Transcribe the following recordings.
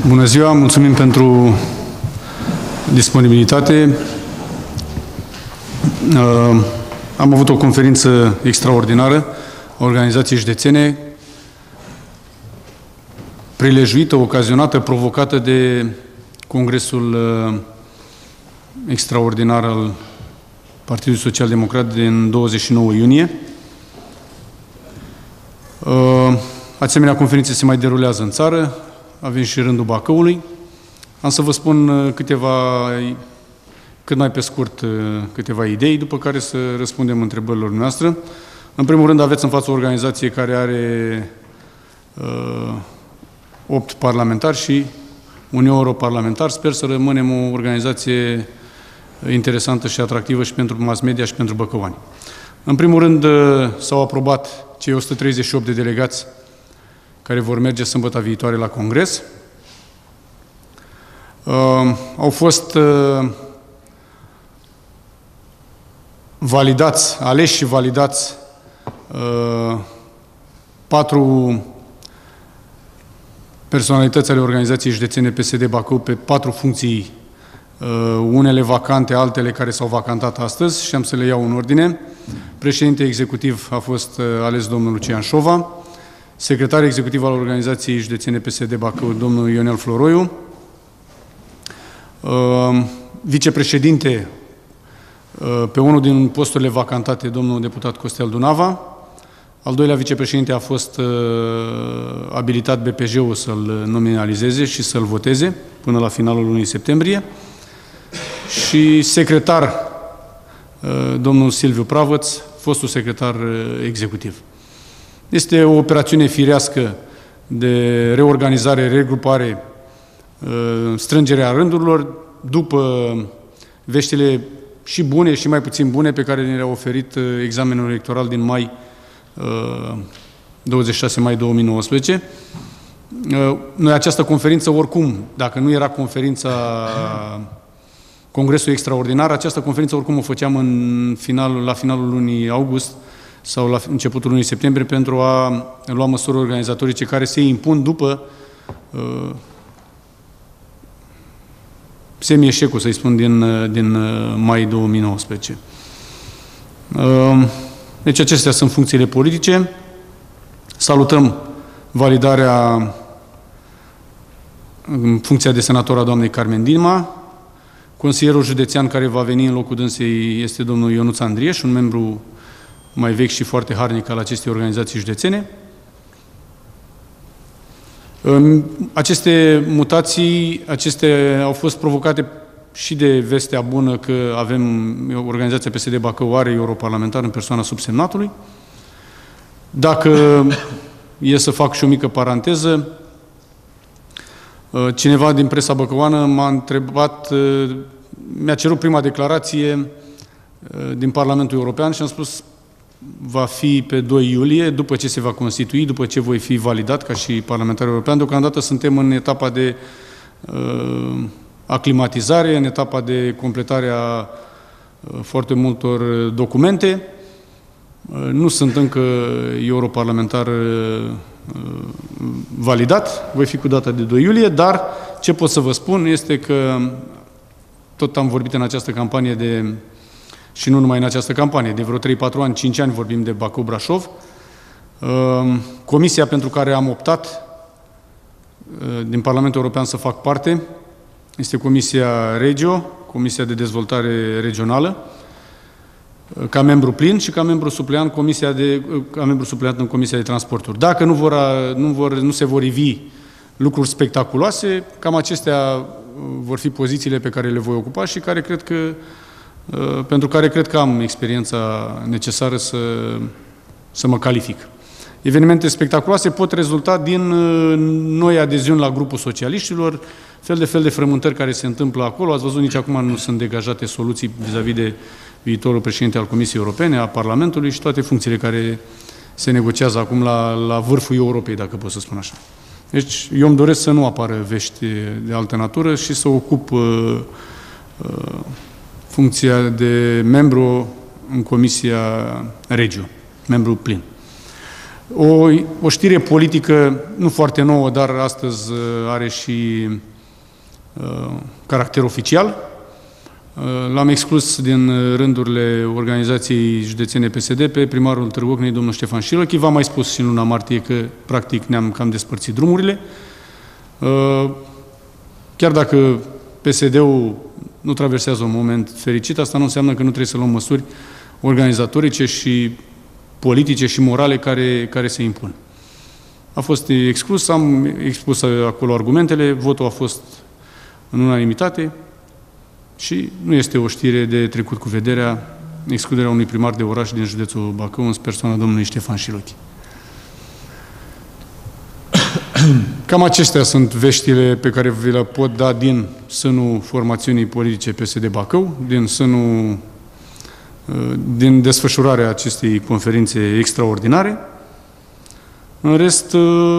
Bună ziua, mulțumim pentru disponibilitate. Am avut o conferință extraordinară a organizației județene, prilejuită, ocazionată, provocată de Congresul extraordinar al Partidului Social Democrat din 29 iunie. Asemenea, conferințe se mai derulează în țară, avem și rândul Bacăului. Am să vă spun cât mai pe scurt, câteva idei, după care să răspundem întrebărilor noastre. În primul rând, aveți în față o organizație care are 8 parlamentari și un europarlamentar. Sper să rămânem o organizație interesantă și atractivă și pentru mass media și pentru băcăuani. În primul rând, s-au aprobat cei 138 de delegați care vor merge sâmbătă viitoare la Congres. Au fost aleși și validați 4 personalități ale organizației județene PSD Bacău pe 4 funcții, unele vacante, altele care s-au vacantat astăzi și am să le iau în ordine. Președinte executiv a fost ales domnul Lucian Șova, secretar executiv al organizației județene PSD Bacău, domnul Ionel Floroiu, vicepreședinte pe unul din posturile vacantate, domnul deputat Costel Dunava. Al doilea vicepreședinte a fost abilitat BPJ-ul să-l nominalizeze și să-l voteze până la finalul lunii septembrie. Și secretar, domnul Silviu Pravăț, fostul secretar executiv. Este o operațiune firească de reorganizare, regrupare, strângerea rândurilor, după veștile și bune și mai puțin bune pe care ne le-a oferit examenul electoral din 26 mai 2019. Noi această conferință, oricum, dacă nu era conferința Congresul Extraordinar, această conferință oricum o făceam la finalul lunii august sau la începutul lunii septembrie pentru a lua măsuri organizatorice care se impun după semi-eșecul, să-i spun, din mai 2019. Deci acestea sunt funcțiile politice. Salutăm validarea în funcția de senator a doamnei Carmen Dima. Consilierul județean care va veni în locul dânsei este domnul Ionuț Andrieș, un membru mai vechi și foarte harnic al acestei organizații județene. Aceste mutații, au fost provocate și de vestea bună că avem organizația PSD Bacău are europarlamentar în persoana subsemnatului. Dacă e să fac și o mică paranteză, cineva din presa băcăuană m-a întrebat, mi-a cerut prima declarație din Parlamentul European și am spus va fi pe 2 iulie, după ce se va constitui, după ce voi fi validat ca și parlamentar european. Deocamdată suntem în etapa de aclimatizare, în etapa de completare a foarte multor documente. Nu sunt încă europarlamentar validat, voi fi cu data de 2 iulie, dar ce pot să vă spun este că tot am vorbit în această campanie și nu numai în această campanie, de vreo 3-4 ani, 5 ani vorbim de Bacău-Brașov. Comisia pentru care am optat din Parlamentul European să fac parte este Comisia Regio, Comisia de Dezvoltare Regională, ca membru plin și ca membru supleant în Comisia de Transporturi. Dacă nu se vor ivi lucruri spectaculoase, cam acestea vor fi pozițiile pe care le voi ocupa și pentru care cred că am experiența necesară să mă calific. Evenimente spectaculoase pot rezulta din noi adeziuni la grupul socialiștilor, fel de frământări care se întâmplă acolo. Ați văzut, nici acum nu sunt degajate soluții vis-a-vis de viitorul președinte al Comisiei Europene, a Parlamentului și toate funcțiile care se negociază acum la vârful Europei, dacă pot să spun așa. Deci eu îmi doresc să nu apară vești de altă natură și să ocup funcția de membru în Comisia Regio, membru plin. O știre politică, nu foarte nouă, dar astăzi are și caracter oficial. L-am exclus din rândurile organizației județene PSD pe primarul Târgu Ocnei, domnul Ștefan Șilăchi. V-am mai spus și în luna martie că, practic, ne-am cam despărțit drumurile. Chiar dacă PSD-ul nu traversează un moment fericit, asta nu înseamnă că nu trebuie să luăm măsuri organizatorice și politice și morale care se impun. A fost exclus, am expus acolo argumentele, votul a fost în unanimitate și nu este o știre de trecut cu vederea excluderea unui primar de oraș din județul Bacău în persoana domnului Ștefan Șilăchi. Cam acestea sunt veștile pe care vi le pot da din sânul formațiunii politice PSD Bacău, din desfășurarea acestei conferințe extraordinare. În rest,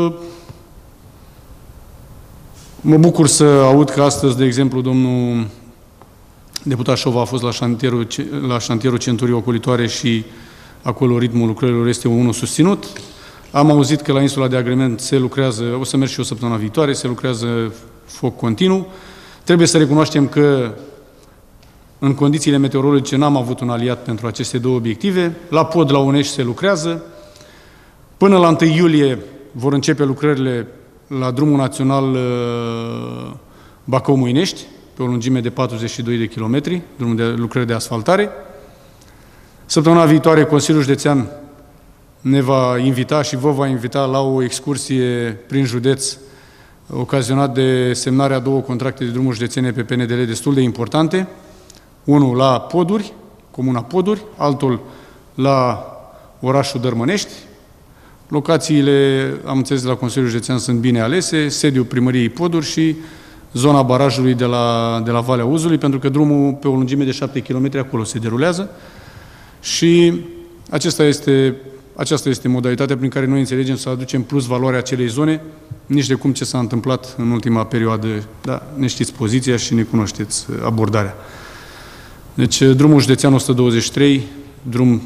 mă bucur să aud că astăzi, de exemplu, domnul deputat Șova a fost la șantierul centurii ocolitoare și acolo ritmul lucrărilor este unul susținut. Am auzit că la insula de agrement se lucrează, o să merg și o săptămână viitoare, se lucrează foc continuu. Trebuie să recunoaștem că în condițiile meteorologice n-am avut un aliat pentru aceste două obiective. La pod, la Unești, se lucrează. Până la 1 iulie vor începe lucrările la drumul național Bacău-Moinești, pe o lungime de 42 de kilometri, drumul de lucrări de asfaltare. Săptămâna viitoare, Consiliul Județean ne va invita și vă va invita la o excursie prin județ ocazionat de semnarea două contracte de drumuri județene pe PNDL destul de importante. Unul la Poduri, comuna Poduri, altul la orașul Dărmănești. Locațiile, am înțeles, de la Consiliul Județean sunt bine alese, sediul primăriei Poduri și zona barajului de la Valea Uzului, pentru că drumul pe o lungime de 7 km acolo se derulează și aceasta este modalitatea prin care noi înțelegem să aducem plus valoare acelei zone, nici de cum ce s-a întâmplat în ultima perioadă. Da, ne știți poziția și ne cunoașteți abordarea. Deci, drumul județean 123, drum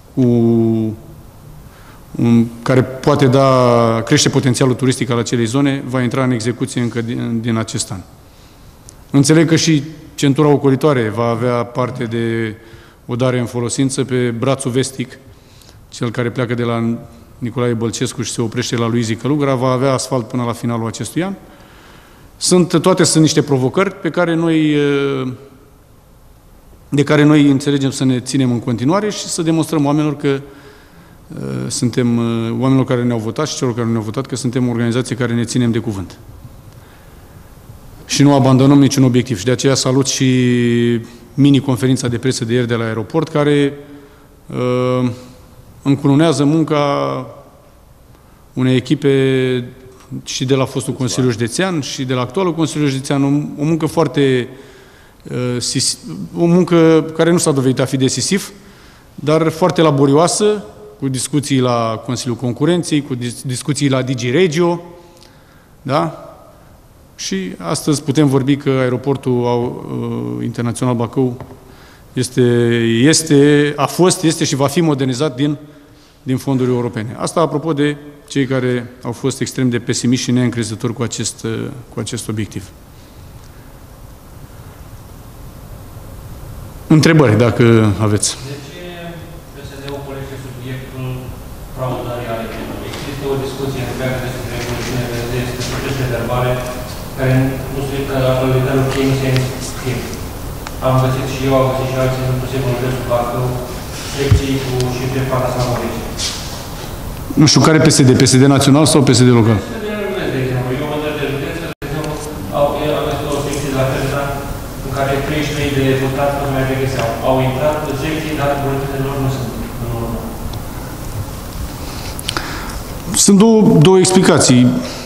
care poate crește potențialul turistic al acelei zone, va intra în execuție încă din acest an. Înțeleg că și centura ocolitoare va avea parte de o dare în folosință pe brațul vestic, cel care pleacă de la Nicolae Bălcescu și se oprește la Luizii Călugra, va avea asfalt până la finalul acestui an. Toate sunt niște provocări de care noi înțelegem să ne ținem în continuare și să demonstrăm oamenilor că oamenilor care ne-au votat și celor care ne-au votat, că suntem o organizație care ne ținem de cuvânt. Și nu abandonăm niciun obiectiv. Și de aceea salut și mini-conferința de presă de ieri de la aeroport, care încununează munca unei echipe și de la fostul Consiliu Județean și de la actualul Consiliu Județean, o muncă o muncă care nu s-a dovedit a fi decisiv, dar foarte laborioasă, cu discuții la Consiliul Concurenței, cu discuții la Digiregio, da? Și astăzi putem vorbi că aeroportul internațional Bacău a fost și va fi modernizat din fonduri europene. Asta apropo de cei care au fost extrem de pesimiști și neîncrezători cu acest obiectiv. Întrebări, dacă aveți. De ce PSD-ul poliție subiectul fraudării alegerilor? Există o discuție întreagă despre evoluțiune despre procesele verbale care nu se uită la prioritatea cheie nu se schimb. Am găsit și eu, am găsit și alții în posibil județul Bacău, secții cu șifre fantasmagorice. Nu știu, care PSD? PSD național sau PSD local? PSD de județ, de exemplu. Eu mă dă de județ, de exemplu, am găsit o secție de la Ferdinand în care 33 de votați nu mai regăseau. Au intrat în secții, dar buletinele lor nu sunt în urmă. Sunt două explicații.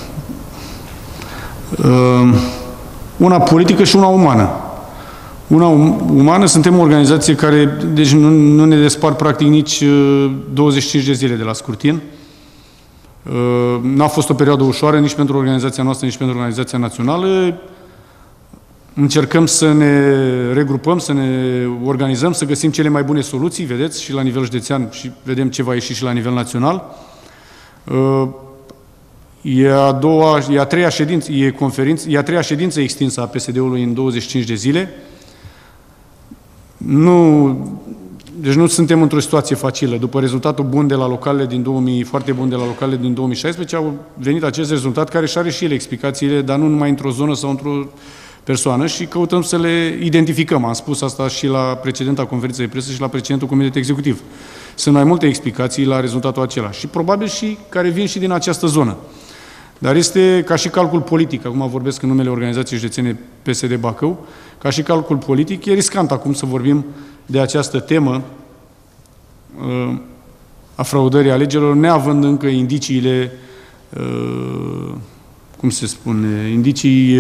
Una politică și una umană. Una umană, suntem o organizație care, deci nu ne despart practic nici 25 de zile de la scrutin. N-a fost o perioadă ușoară nici pentru organizația noastră, nici pentru organizația națională. Încercăm să ne regrupăm, să ne organizăm, să găsim cele mai bune soluții, vedeți, și la nivel județean și vedem ce va ieși și la nivel național. E a treia ședință extinsă a PSD-ului în 25 de zile. Deci nu suntem într-o situație facilă. După rezultatul bun de la localele foarte bun de la localele din 2016, au venit acest rezultat care și are și ele explicațiile, dar nu numai într-o zonă sau într-o persoană, și căutăm să le identificăm. Am spus asta și la precedenta conferință de presă și la precedentul comitet executiv. Sunt mai multe explicații la rezultatul acela și probabil și care vin și din această zonă. Dar este ca și calcul politic, acum vorbesc în numele organizației județene PSD Bacău, ca și calcul politic, e riscant acum să vorbim de această temă a fraudării alegerilor, neavând încă indiciile, cum se spune, indicii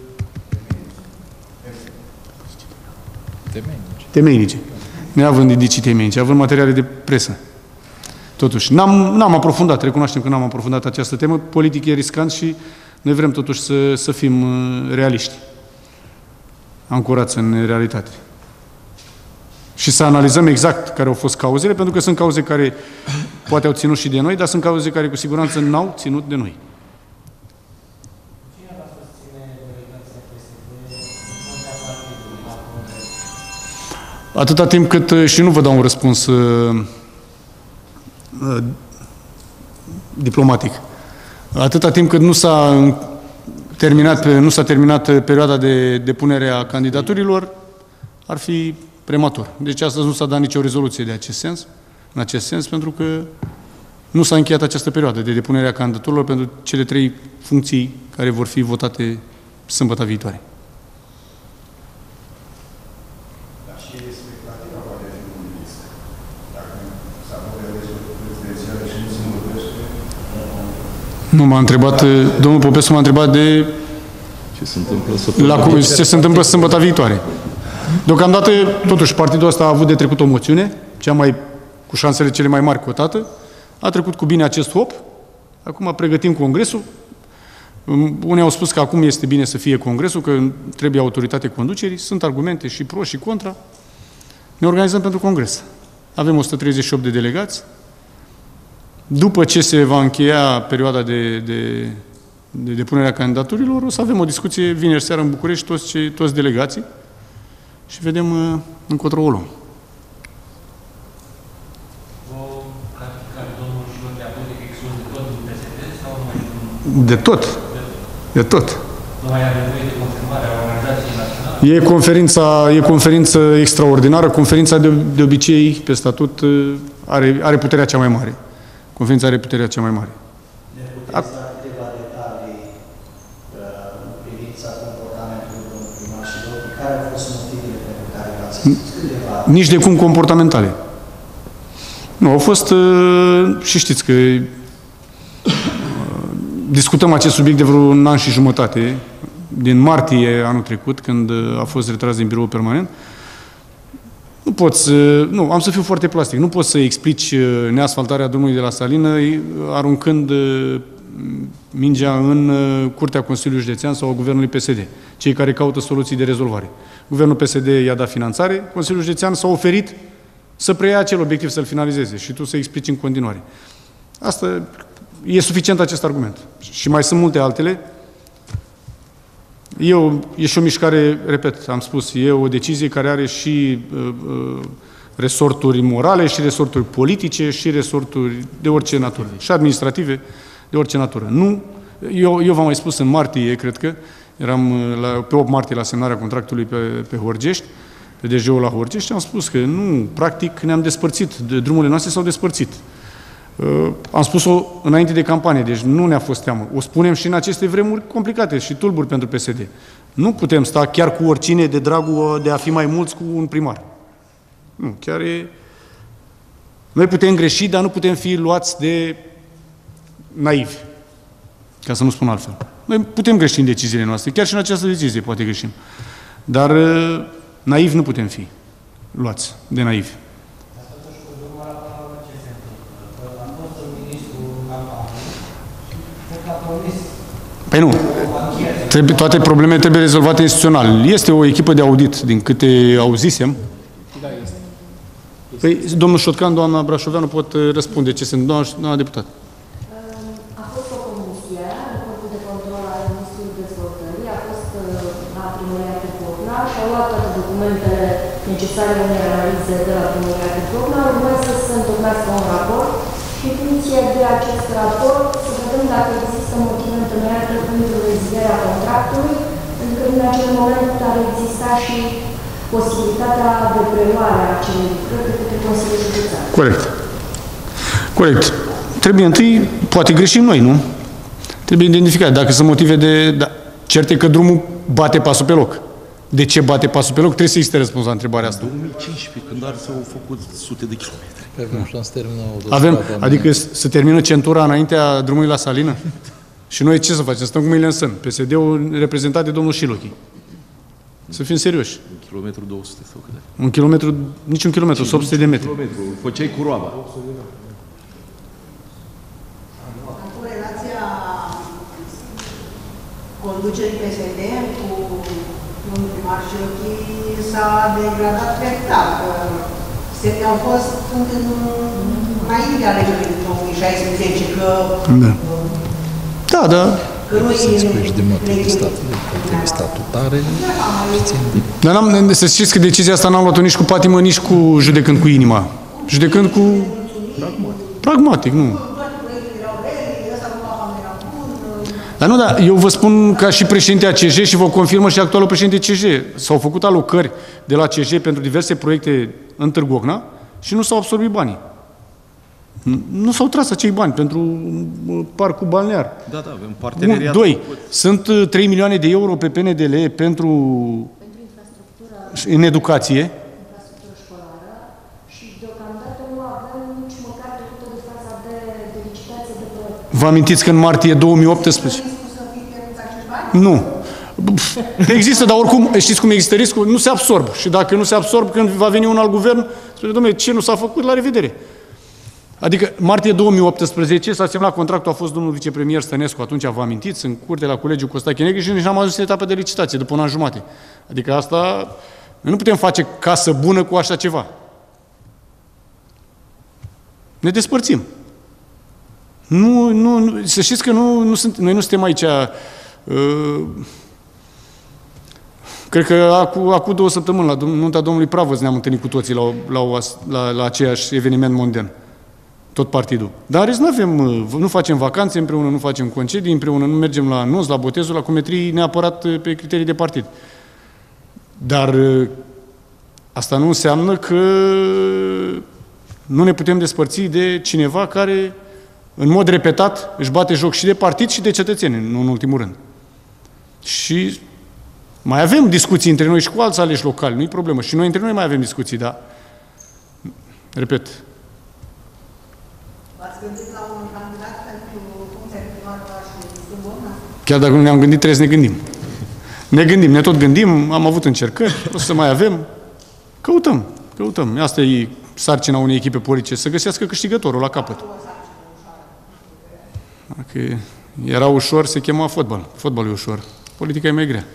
temeinice. Neavând indicii temeinice, având materiale de presă. Totuși, n-am aprofundat, recunoaștem că n-am aprofundat această temă, politic e riscant și noi vrem totuși să fim realiști, ancorați în realitate. Și să analizăm exact care au fost cauzele, pentru că sunt cauze care poate au ținut și de noi, dar sunt cauze care cu siguranță n-au ținut de noi. Atâta timp cât, și nu vă dau un răspuns diplomatic, atâta timp cât nu s-a terminat perioada de depunere a candidaturilor, ar fi prematur. Deci astăzi nu s-a dat nicio rezoluție în acest sens, pentru că nu s-a încheiat această perioadă de depunere a candidaturilor pentru cele 3 funcții care vor fi votate sâmbătă viitoare. Nu m-a întrebat, domnul Popescu m-a întrebat de ce se întâmplă sâmbătă viitoare. Deocamdată, totuși, partidul ăsta a avut de trecut o moțiune, cu șansele cele mai mari cotată, a trecut cu bine acest hop, acum pregătim congresul. Unii au spus că acum este bine să fie congresul, că trebuie autoritate conducerii, sunt argumente și pro și contra. Ne organizăm pentru congres. Avem 138 de delegați. După ce se va încheia perioada de depunere a candidaturilor, o să avem o discuție vineri seara în București, toți delegații, și vedem încotro o luăm. De tot. De tot. Nu mai are nevoie de confirmarea organizației naționale? E conferință extraordinară. Conferința de obicei, pe statut, are puterea cea mai mare. Conferința are puterea cea mai mare. Ne puteți da câteva detalii în privința comportamentului domnului primar și domnului, care au fost motivele pentru care l-ați câteva... Nici de cum comportamentale. Nu, au fost, și știți că discutăm acest subiect de vreo un an și jumătate, din martie anul trecut, când a fost retras din biroul permanent. Nu, am să fiu foarte plastic. Nu poți să explici neasfaltarea drumului de la Salină aruncând mingea în curtea Consiliului Județean sau a Guvernului PSD, cei care caută soluții de rezolvare. Guvernul PSD i-a dat finanțare, Consiliul Județean s-a oferit să preia acel obiectiv, să-l finalizeze și tu să explici în continuare. Asta e suficient acest argument. Și mai sunt multe altele. E și o mișcare, repet, am spus, e o decizie care are și resorturi morale, și resorturi politice, și resorturi de orice natură, și administrative de orice natură. Nu, eu v-am mai spus în martie, cred că, eram pe 8 martie la semnarea contractului pe Horgești, pe DG-ul la Horgești, și am spus că nu, practic ne-am despărțit, drumurile noastre s-au despărțit. Am spus-o înainte de campanie, deci nu ne-a fost teamă. O spunem și în aceste vremuri complicate și tulburi pentru PSD. Nu putem sta chiar cu oricine de dragul de a fi mai mulți cu un primar. Nu, chiar e... Noi putem greși, dar nu putem fi luați de naivi, ca să nu spun altfel. Noi putem greși în deciziile noastre, chiar și în această decizie poate greșim. Dar naivi nu putem fi luați de naivi. Păi nu. Toate problemele trebuie rezolvate instituțional. Este o echipă de audit, din câte auzisem. Da, este. Păi, domnul Șotcan, doamna Brașoveanu pot răspunde ce sunt. Doamna deputat. documentele necesare unei analize de la Primăria de Tocna, urmează să se întocmească un raport și în funcție de acest raport să vedem dacă există motive întemeiate pentru rezilierea contractului, pentru că în acel moment ar exista și posibilitatea de preluare a acelei lucrări de către Consiliul Județean. Corect. Corect. Trebuie întâi, poate greșim noi, nu? Trebuie identificat. Dacă sunt motive de... Da, cert e că drumul bate pasul pe loc. De ce bate pasul pe loc? Trebuie să existe răspuns la întrebarea asta. 2015, când s-au făcut sute de kilometri. Avem, adică să termină centura înaintea drumului la Salină? Și noi ce să facem? Stăm cu mâinile în sân. PSD-ul reprezentat de domnul Șilochi. Să fim serioși. 1 kilometru 200 sau câte? Un kilometru, nici un kilometru, 800 de metri. Făceai cu roaba. Cu relația conducerii PSD cu domnul primar Șilochi s-a degradat treptat. Semne au fost înainte de alegerile din 2016 că... Da, da. Statutare. Dar să știți că decizia asta n-am luat-o nici cu patimă, nici cu judecând cu inima. Judecând cu... Pragmatic, nu. Dar nu, da, eu vă spun ca și președinte ACJ și vă confirmă și actualul președinte CJ. S-au făcut alocări de la CJ pentru diverse proiecte în Târgu Ocna și nu s-au absorbit banii. Nu s-au tras acei bani pentru parcul balnear. Da, da, avem parteneriat. 2. Sunt 3 milioane de euro pe PNDL pentru în educație. Infrastructură școlară și deocamdată nu avem nici măcar trecută de faza de licitație de proiect. Vă amintiți că în martie 2018? Nu. Există, dar oricum, știți cum există riscul? Nu se absorb. Și dacă nu se absorb, când va veni un alt guvern, spune, dom'le, ce nu s-a făcut, la revedere. Adică, martie 2018 s-a semnat contractul, a fost domnul vicepremier Stănescu, atunci vă amintiți, în curte la Colegiul Costache Negri și nici n-am ajuns în etapă de licitație, după un an jumate. Adică asta, noi nu putem face casă bună cu așa ceva. Ne despărțim. Nu, să știți că noi nu suntem aici... Cred că acum 2 săptămâni, la nunta domnului Pravăz, ne-am întâlnit cu toții la aceeași eveniment mondial. Tot partidul. Dar în rest nu facem vacanțe împreună, nu facem concedii împreună, nu mergem la anunț, la botezul, la cometrii neapărat pe criterii de partid. Dar asta nu înseamnă că nu ne putem despărți de cineva care în mod repetat își bate joc și de partid și de cetățeni, nu în ultimul rând. Și mai avem discuții între noi și cu alți aleși locali, nu-i problemă. Și noi între noi mai avem discuții, dar, repet. V-ați gândit la un candidat pentru funcția de primar și Târgu? Chiar dacă nu ne-am gândit, trebuie să ne gândim. Ne gândim, ne tot gândim, am avut încercări, o să mai avem. Căutăm. Asta e sarcina unei echipe politice, să găsească câștigătorul la capăt. Dacă era ușor, se chema fotbal. Fotbalul e ușor. Politica e mai grea.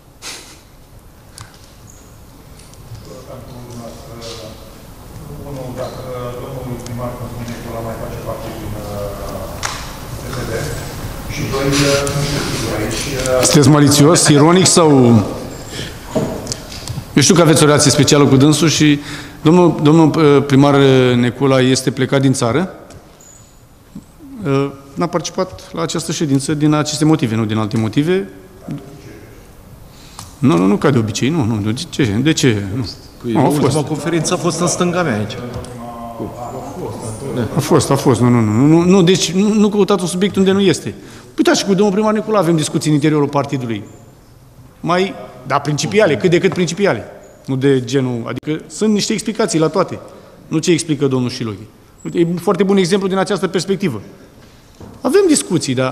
Sunteți malițios, ironic sau... Eu știu că aveți o relație specială cu dânsul și domnul primar Necula este plecat din țară. N-a participat la această ședință din aceste motive, nu din alte motive. Nu ca de obicei, nu. De ce? Nu. Ultima conferință a fost în stânga mea aici. A fost. Nu, deci nu căutați un subiect unde nu este. Uitați, și cu domnul primar Necula avem discuții în interiorul partidului. Principiale, cât de cât principiale. Nu de genul, adică sunt niște explicații la toate. Nu ce explică domnul Șilochi. E un foarte bun exemplu din această perspectivă. Avem discuții, dar...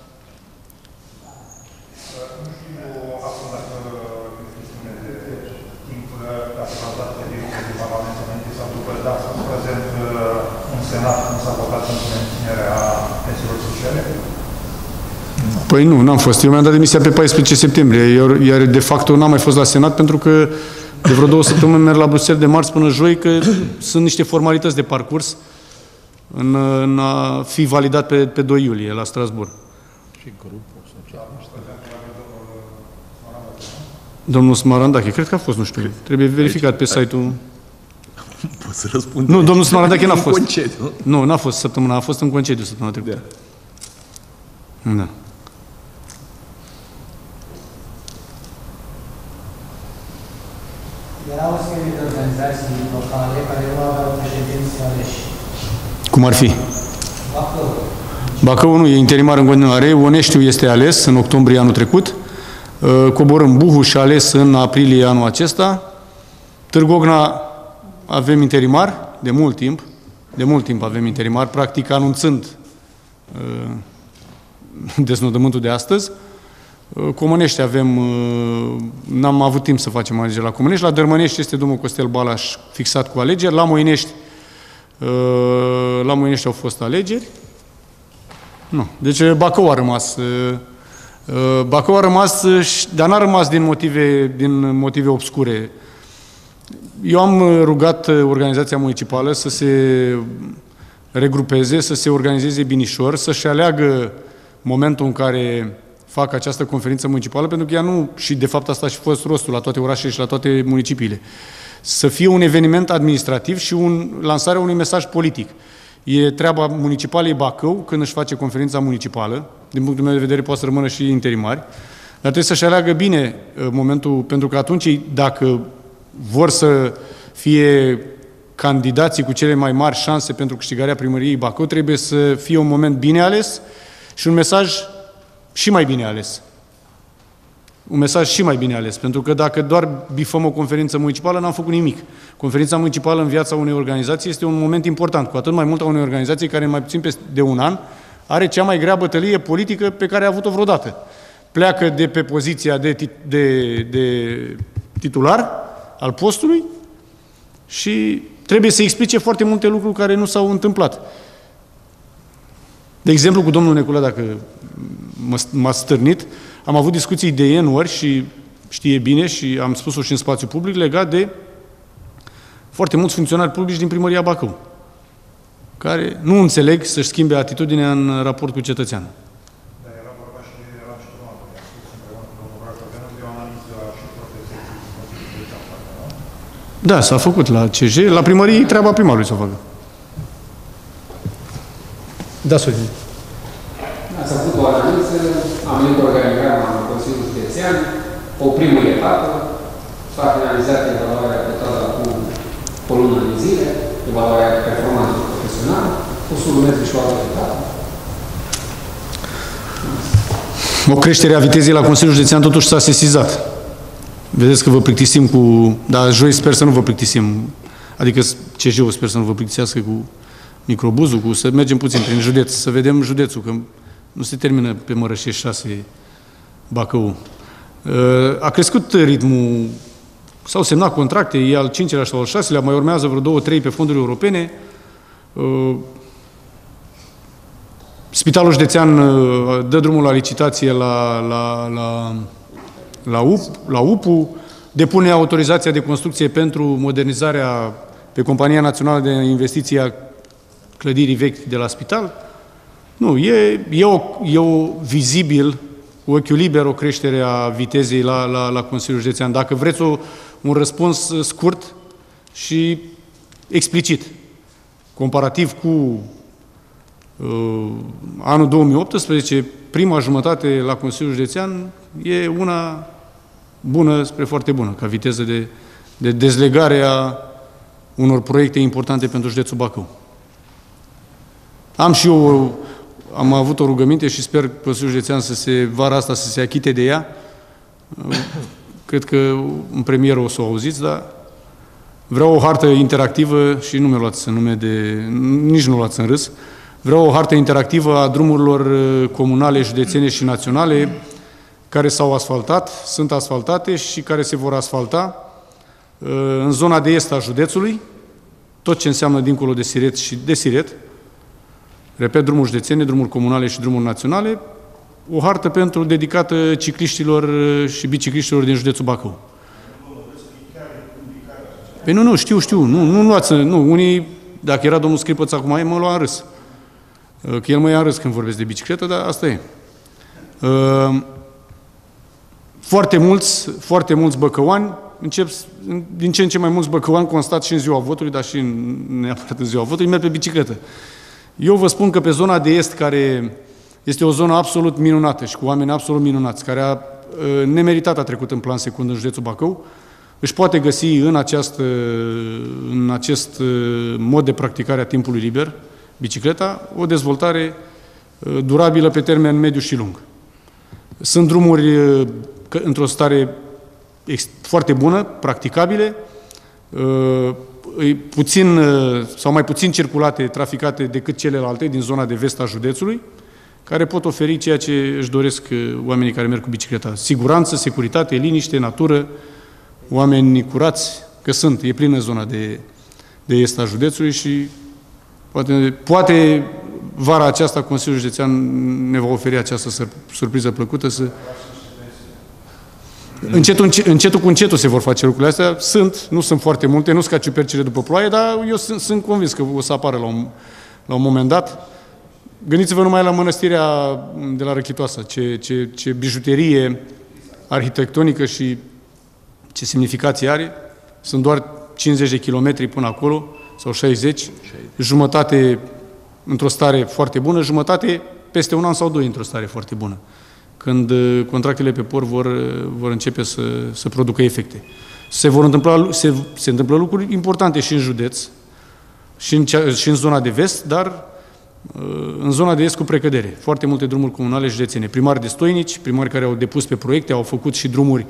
Păi nu, n-am fost. Eu mi-am dat demisia pe 14 septembrie, iar de facto n-am mai fost la Senat pentru că de vreo 2 săptămâni merg la Bruxelles de marți până joi, că sunt niște formalități de parcurs în a fi validat pe 2 iulie la Strasbourg. Și grupul social. Domnul Smarandache, cred că a fost, nu știu, trebuie verificat pe site-ul... Pot să răspund? Nu, domnul Smarandache n-a fost. În concediu. Nu, n-a fost săptămâna, a fost în concediu săptămâna trecută. Da. Erau o serie de organizații locale care nu aveau președinți aleși. Cum ar fi? Bacău. Bacău nu, e interimar în continuare. Oneștiu este ales în octombrie anul trecut. Coborâm Buhuș ales în aprilie anul acesta. Târgogna avem interimar de mult timp. De mult timp avem interimar, practic anunțând deznodământul de astăzi. Comănești avem, n-am avut timp să facem alegeri la Comănești. La Dărmănești este domnul Costel Balaș fixat cu alegeri. La Moinești au fost alegeri. Nu. Deci Bacău a rămas. Bacău a rămas, dar n-a rămas din motive obscure. Eu am rugat organizația municipală să se regrupeze, să se organizeze binișor, să-și aleagă momentul în care fac această conferință municipală, pentru că ea nu, și de fapt asta a și fost rostul la toate orașele și la toate municipiile, să fie un eveniment administrativ și lansarea unui mesaj politic. E treaba municipalei Bacău, când își face conferința municipală, din punctul meu de vedere poate să rămână și interimari, dar trebuie să-și aleagă bine momentul, pentru că atunci, dacă vor să fie candidații cu cele mai mari șanse pentru câștigarea primăriei Bacău, trebuie să fie un moment bine ales și un mesaj și mai bine ales. Un mesaj și mai bine ales, pentru că dacă doar bifăm o conferință municipală, n-am făcut nimic. Conferința municipală în viața unei organizații este un moment important, cu atât mai mult a unei organizații care mai puțin de un an are cea mai grea bătălie politică pe care a avut-o vreodată. Pleacă de pe poziția de titular al postului și trebuie să explice foarte multe lucruri care nu s-au întâmplat. De exemplu, cu domnul Neculă, dacă m-a stârnit, am avut discuții de N ori și știe bine și am spus-o și în spațiu public, legat de foarte mulți funcționari publici din primăria Bacău, care nu înțeleg să-și schimbe atitudinea în raport cu cetățeanul. Dar era vorba și de la începutul anului. A spus împreună cu domnul Brașoveanu de o analiză și protecție. Da, s-a făcut la CJ, la primărie treaba primarului să o facă. Da, Sorin. Ați făcut o analiză, am venit organigrama în Consiliul Județean, o primă etapă, s-a finalizat evaluarea totală acum o lună de zile, evaluarea performanței profesionale, o să urmeze și o altă etapă. O creștere a vitezei la Consiliul Județean totuși s-a sesizat. Vedeți că vă plictisim cu... Dar joi sper să nu vă plictisim. Adică CJ-ul sper să nu vă plictisească cu microbuzul, să mergem puțin prin județ, să vedem județul, că nu se termină pe Mărășești 6 Bacău. A crescut ritmul, s-au semnat contracte, e al 5-lea sau al 6-lea, mai urmează vreo 2-3 pe fonduri europene. Spitalul Județean dă drumul la licitație la UPU, depune autorizația de construcție pentru modernizarea pe Compania Națională de Investiții a clădirii vechi de la spital. Nu, e o vizibil, cu ochiul liber, o creștere a vitezei la Consiliul Județean. Dacă vreți un răspuns scurt și explicit, comparativ cu anul 2018, prima jumătate la Consiliul Județean e una bună spre foarte bună, ca viteză de dezlegare a unor proiecte importante pentru județul Bacău. Am avut o rugăminte și sper Consiliul Județean vara asta să se achite de ea. Cred că în premieră o să o auziți, dar vreau o hartă interactivă și nu mi-o luați în nume nici nu o luați în râs. Vreau o hartă interactivă a drumurilor comunale, județene și naționale care s-au asfaltat, sunt asfaltate și care se vor asfalta în zona de est a județului, tot ce înseamnă dincolo de Siret și de Siret. Repet, drumuri județene, drumuri comunale și drumuri naționale, o hartă dedicată cicliștilor și bicicliștilor din județul Bacău. Păi nu, știu, unii, dacă era domnul Scripăț acum, mă lua în râs. Că el mă ia în râs când vorbesc de bicicletă, dar asta e. foarte mulți băcăuani, din ce în ce mai mulți băcăuani, constat și în ziua votului, dar și neapărat în ziua votului, merg pe bicicletă. Eu vă spun că pe zona de est, care este o zonă absolut minunată și cu oameni absolut minunați, care a nemeritat a trecut în plan secund în județul Bacău, își poate găsi în acest mod de practicare a timpului liber, bicicleta, o dezvoltare durabilă pe termen mediu și lung. Sunt drumuri într-o stare foarte bună, practicabile, puțin sau mai puțin circulate, traficate decât celelalte din zona de vest a județului, care pot oferi ceea ce își doresc oamenii care merg cu bicicleta. Siguranță, securitate, liniște, natură, oameni curați, că e plină zona de est a județului și poate vara aceasta Consiliul Județean ne va oferi această surpriză plăcută să... Încetul cu încetul se vor face lucrurile astea. Nu sunt foarte multe, nu sunt ca ciupercile după ploaie, dar eu sunt convins că o să apară la un moment dat. Gândiți-vă numai la mănăstirea de la Răchitoasă, ce bijuterie arhitectonică și ce semnificație are. Sunt doar 50 de kilometri până acolo, sau 60, jumătate într-o stare foarte bună, jumătate peste un an sau doi într-o stare foarte bună, când contractele pe port vor începe să producă efecte. Se întâmplă lucruri importante și în județ, și în zona de vest, dar în zona de est cu precădere. Foarte multe drumuri comunale județene. Primari destoinici, primari care au depus pe proiecte, au făcut și drumuri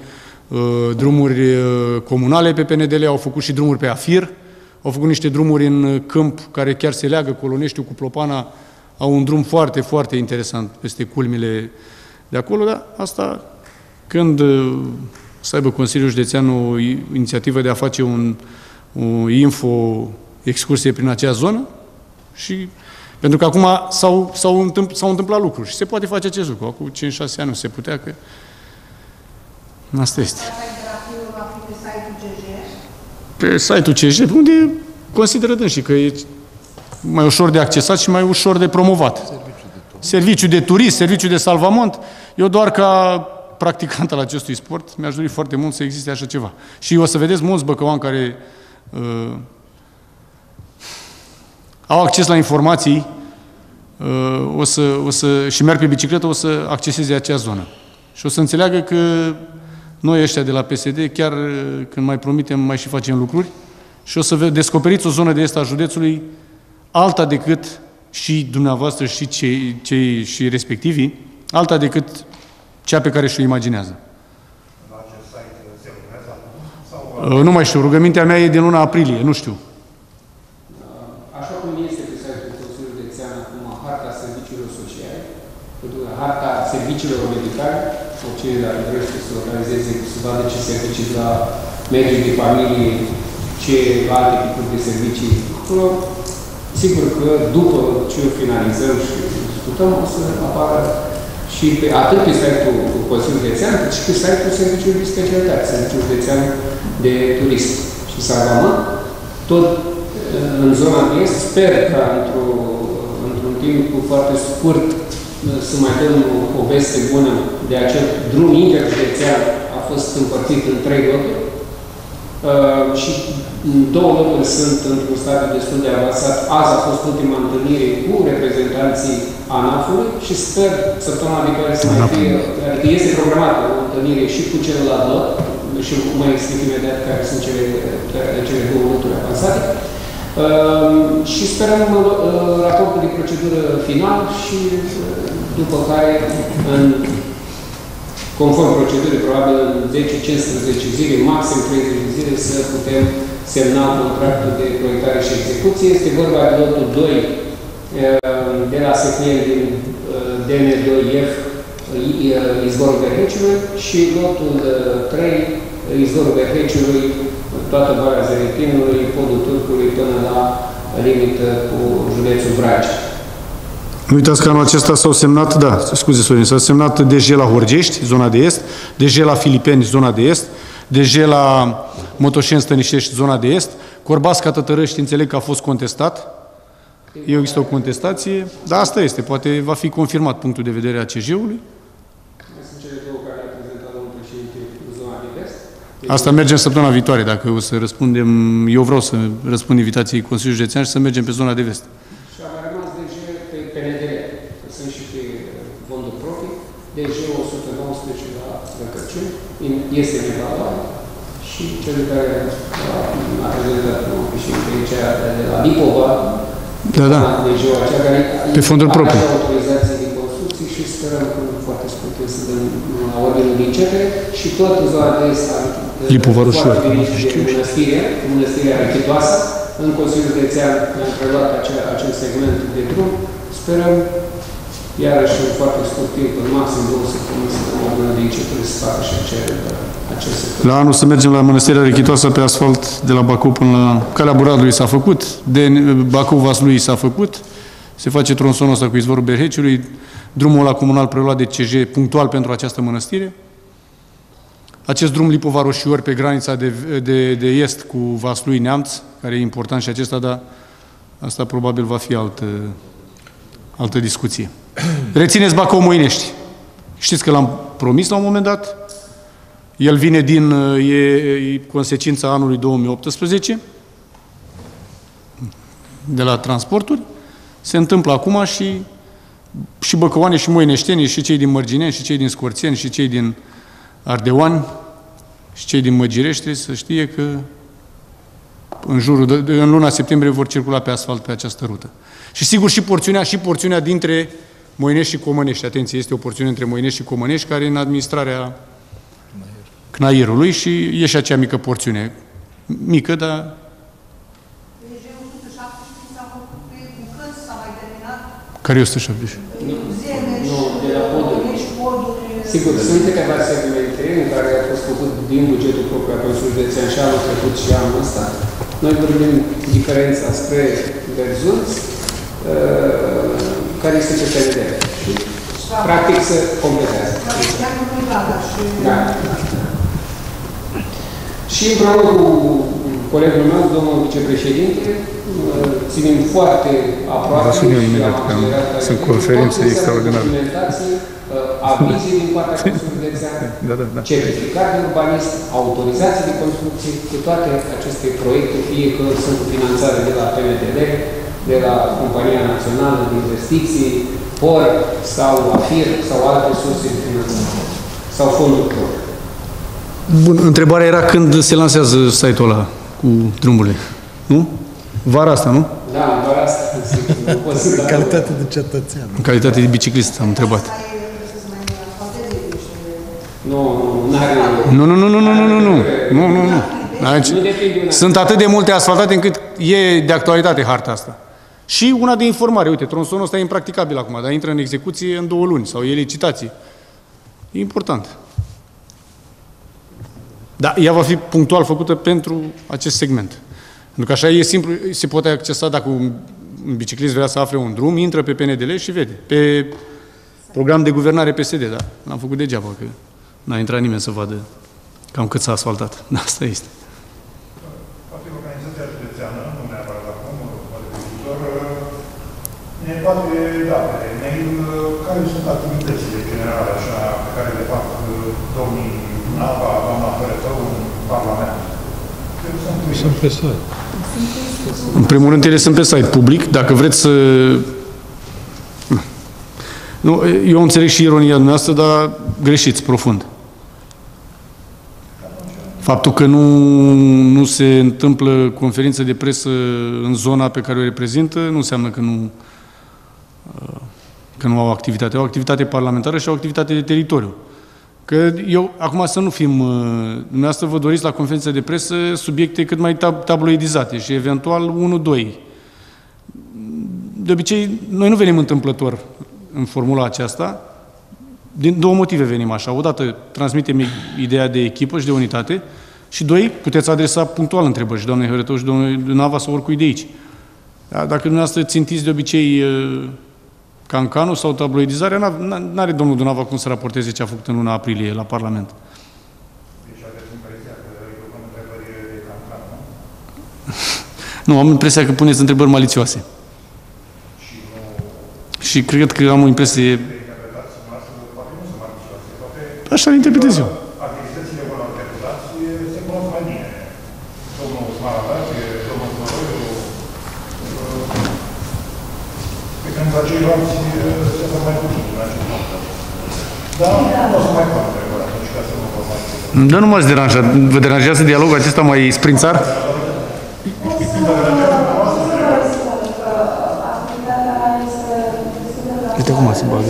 comunale pe PNDL, au făcut și drumuri pe AFIR, au făcut niște drumuri în câmp care chiar se leagă Coloneștiu cu Plopana, au un drum foarte, foarte interesant peste culmile de acolo, dar asta când să aibă Consiliul Județean o inițiativă de a face o info-excursie prin acea zonă și pentru că acum s-au întâmplat lucruri și se poate face acest lucru. Acum 5-6 ani nu se putea, că asta este. Pe site-ul CJ, unde consideră dânsii că e mai ușor de accesat și mai ușor de promovat. Serviciu de turism, serviciu de salvamont. Eu doar ca practicant al acestui sport mi-aș dori foarte mult să existe așa ceva. Și o să vedeți mulți băcăuani care au acces la informații și merg pe bicicletă, o să acceseze acea zonă. Și o să înțeleagă că noi ăștia de la PSD, chiar când mai promitem, mai și facem lucruri și o să descoperiți o zonă de est a județului alta decât și dumneavoastră și cei și respectivii, alta decât cea pe care și-o imaginează. Nu mai știu, rugămintea mea e din luna aprilie, nu știu. Așa cum este pe site-ul Consiliului Județean acum harta serviciilor sociale, harta serviciilor medicale, sau cei care vrește să organizeze, să vadă ce servicii la mediul de familie, ce alte tipuri de servicii acolo. Sigur că după ce o finalizăm și discutăm, o să apară și atât pe site-ul Consiliului Județean, cât și pe site-ul Serviciului de Specialitate, Serviciul Județean de Turism și Salvament, tot în zona de est. Sper că într-un timp foarte scurt să mai dăm o veste bună de acel drum interjudețean. A fost împărțit în 3 loturi și 2 loturi sunt într-un stadiu destul de avansat. Azi a fost ultima întâlnire cu reprezentanții ANAF-ului și sper săptămâna viitoare să mai fie, adică este programată o întâlnire și cu celălalt lot și mai explic imediat care sunt cele 2 loturi avansate. Și sperăm raportul de procedură final și după care, conform procedurii, probabil în 10-15 zile, maxim 30 de zile, să putem semna contractul de proiectare și execuție. Este vorba de lotul 2 de la SPL din DN2F, Izvorul Berheciului, și lotul 3, Izvorul Berheciului, toată Valea Zeretinului, Podul Turcului, până la limită cu județul Vrancea. Nu uitați că anul acesta s-au semnat, scuze Sorin, s-a semnat DG la Horgești, zona de est, DG la Filipeni, zona de est, DG la Motoșeni Stănișești, zona de est, Corbasca Tătărăști, înțeleg că a fost contestat, există o contestație, dar asta este, poate va fi confirmat punctul de vedere a CJ-ului. Sunt cele 2 care a prezentat domnul președinte Asta mergem săptămâna viitoare, dacă o să răspundem, eu vreau să răspund invitației Consiliului Județean și să mergem pe zona de vest. Și a mai rămas DG pe PNDL, că sunt și pe fonduri proprii, DG 119 la Răcăciuni, este în evaluare și cel care a prezentat și pe cea de la Lipova, DG-ul acea care pe fonduri proprii. Autorizații de construcții și sperăm că foarte scurt să dăm la ordinul din CETRE și tot în zona de est Lipova Roșioară, Mănăstirea Architoasă. În Consiliul Județean am preluat acel segment de drum. Sperăm, iarăși în foarte scurt timp, în maxim 2 săptămâni, să dăm ordinul din CETRE să facă și acel sector. La anul să mergem la Mănăstirea Architoasă pe asfalt de la Bacău până la Calea Buradului s-a făcut, de Bacău-Vaslui s-a făcut, se face tronsonul ăsta cu izvorul Berheciului, drumul ăla comunal preluat de CJ punctual pentru această mănăstire. Acest drum Lipova-Roșiori pe granița de est cu Vaslui-Neamț, care e important și acesta, dar asta probabil va fi altă discuție. Rețineți Bacău-Moinești. Știți că l-am promis la un moment dat. El vine e consecința anului 2018 de la transporturi. Se întâmplă acum și băcăoane și moineștenii, și cei din Mărgineni, și cei din Scorțeni, și cei din Ardeoani, și cei din Măgirești trebuie să știe că în luna septembrie vor circula pe asfalt pe această rută. Și sigur și porțiunea dintre Moinești și Comănești. Atenție, este o porțiune între Moinești și Comănești care e în administrarea Cnaierului și e și acea mică porțiune. Mică, dar... Care e 170? Nu, de la poduri. Sigur, sunt câteva segmente în care a fost făcut din bugetul propriu al Consiliului Județean și anul trecut și anul ăsta. Noi vorbim diferența spre Berzunț, care este pe PND. Practic se completează. Da. Și împreună cu colegul meu, domnul vicepreședinte, ținem foarte aproape sunt conferințe extraordinare. Avizii din partea Consiliului Județean, certificat de urbanist, autorizații de construcție, cu toate aceste proiecte, fie că sunt cu finanțare de la PNDL, de la Compania Națională de Investiții, POR sau AFIR sau alte surse de finanțare sau fonduri proprii. Bun, întrebarea era când se lansează site-ul ăla cu drumurile, nu? Vara asta, nu? Da, vara asta. În calitate de cetățean. În calitate de biciclist, am întrebat. Nu. Sunt atât de multe asfaltate încât e de actualitate harta asta. Și una de informare. Uite, tronsonul ăsta e impracticabil acum, dar intră în execuție în 2 luni sau e licitație. E important. Da, ea va fi punctual făcută pentru acest segment. Pentru că așa e simplu, se poate accesa dacă un biciclist vrea să afle un drum, intră pe PNDL și vede. Pe program de guvernare PSD, da? L-am făcut degeaba, că n-a intrat nimeni să vadă cam cât s-a asfaltat. Asta este. Poate organizația județeană, nu neapărat acum, poate pe viitor, ne poate da pe mail care sunt activitățile generale, așa, pe care le fac domnii Nava, doamna Fărătău în Parlament. Sunt pe site. În primul rând, ele sunt pe site public. Dacă vreți să... Nu, eu înțeleg și ironia dumneavoastră, dar greșiți profund. Faptul că nu se întâmplă conferință de presă în zona pe care o reprezintă, nu înseamnă că nu au activitate. Au activitate parlamentară și au activitate de teritoriu. Că eu, acum să nu fim... Dumneavoastră vă doriți la conferință de presă subiecte cât mai tabloidizate și eventual 1-2. De obicei, noi nu venim întâmplător în formula aceasta. Din 2 motive venim așa. Odată, transmitem ideea de echipă și de unitate și 2, puteți adresa punctual întrebări și doamnei Hărătău și domnului Nava sau oricui de aici. Dacă dumneavoastră țintiți de obicei cancanul sau tabloidizarea, n-are domnul Dunava cum să raporteze ce a făcut în luna aprilie la Parlament. Deci aveți impresia că îi pun întrebări de cancan, nu? Nu, am impresia că puneți întrebări malițioase. Și cred că am o impresie... Așa le interpretez eu. Activitățile vor interpretați, se ca ceilalți să vă mai puțin în acest moment. Dar nu o să mai fac întrebări atunci ca să nu vă mai puțin. Dar nu m-ați deranjat. Vă deranjează dialogul acesta mai sprințar? Uite cum se bagă.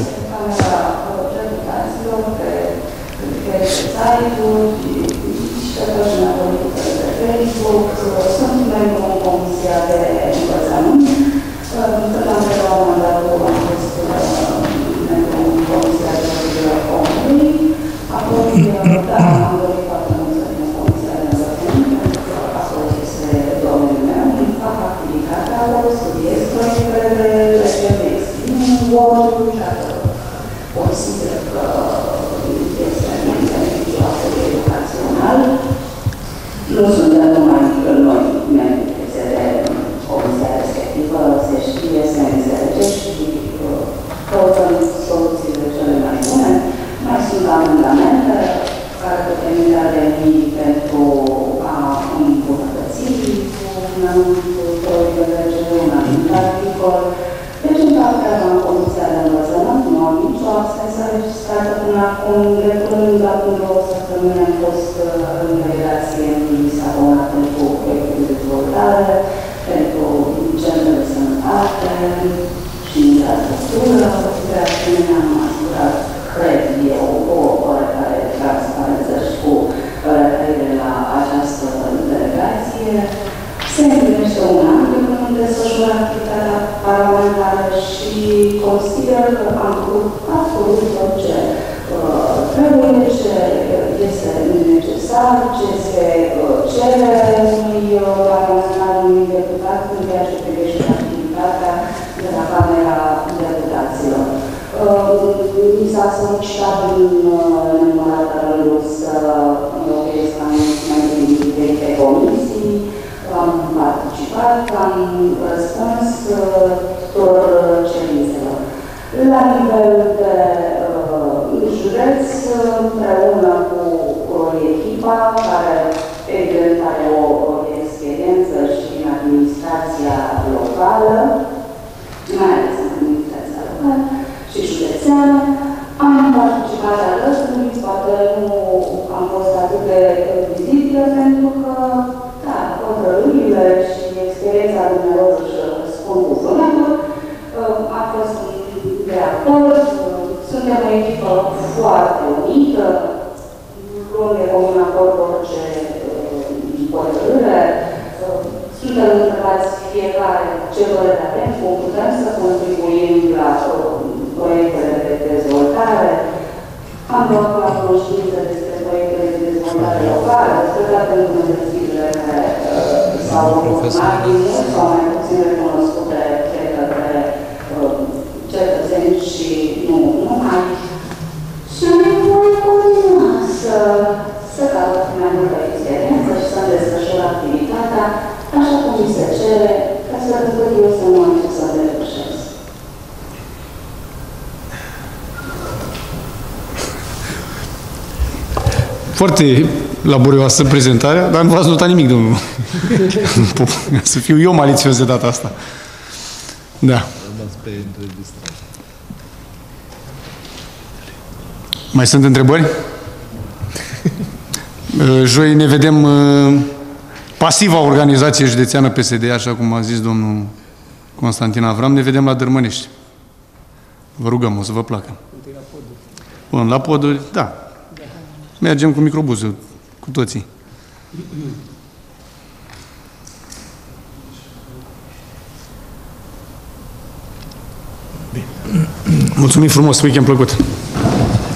Sunt membru în Comisia de Învățământ. Până am preluat mandatul, am fost membru în Comisia de Drepturile Omului. Apoi, da, am dorit foarte mult să fim în Comisia de Învățământ, pentru că acolo este domnul meu. Îmi fac activitatea, studiez proiectele de lege, de exprim votul și atât. Consider că este beneficioasă de educațional. Nu suntem numai noi, membrii de comisia respectivă, se știe, se înțelege și căutăm soluțiile cele mai bune. Mai sunt amendamente care putem interveni pentru a îmbunătăți un anumit proiect de lege, un anumit articol. Deci, în partea la Comisia de Învățământ, nu am nicio absență registrată până acum. De curând, acum 2 săptămâni, am fost în delegație în Lisabona pentru proiectul de dezvoltare, pentru centrul de sănătate și infrastructură. De asemenea, am asigurat, cred eu, o oarecare transparență și cu referire la această delegație. Se împlinește un an de când am desfășurat activitatea parlamentară și consider că am făcut absolut tot ce trebuie, ce este necesar, ce se cere unui parlamentar, unui deputat, în ceea ce privește activitatea de la Camera Deputaților. Mi s-a solicitat în nenumărate rânduri să înlocuiesc anumite diferite comisii. Am participat, am răspuns tuturor cerințelor. La nivel de județ, împreună cu echipa, care evident are o experiență și în administrația locală, mai ales în administrația locală și județeană, am participat alături, poate nu am fost atât de vizibilă, pentru că hotărârile și experiența dumneavoastră își spun cuvântul. Am fost de acord, suntem o echipă foarte unită, luăm de comun acord orice hotărâre, suntem întrebați fiecare ce părere avem, cum putem să contribuim la proiectele de dezvoltare. Am luat la cunoștință despre proiectele de dezvoltare locală, despre toate îmbunătățirile care s-au urmat din mult sau mai puțin recunoscute de către cetățeni și nu numai. Și voi continua să caut mai multă experiență și să-mi desfășur activitatea așa cum mi se cere, ca să încât eu să nu am ce să le depășesc. Foarte laborioasă prezentarea, dar nu v-ați notat nimic, domnul. Să fiu eu malițios de data asta. Da. Mai sunt întrebări? Joi ne vedem pasiva organizație județeană PSD, așa cum a zis domnul Constantin Avram, ne vedem la Dărmănești. Vă rugăm, o să vă placă. Bun, la poduri, da. Mergem cu microbuzul, cu toții. Mulțumim frumos, weekend plăcut!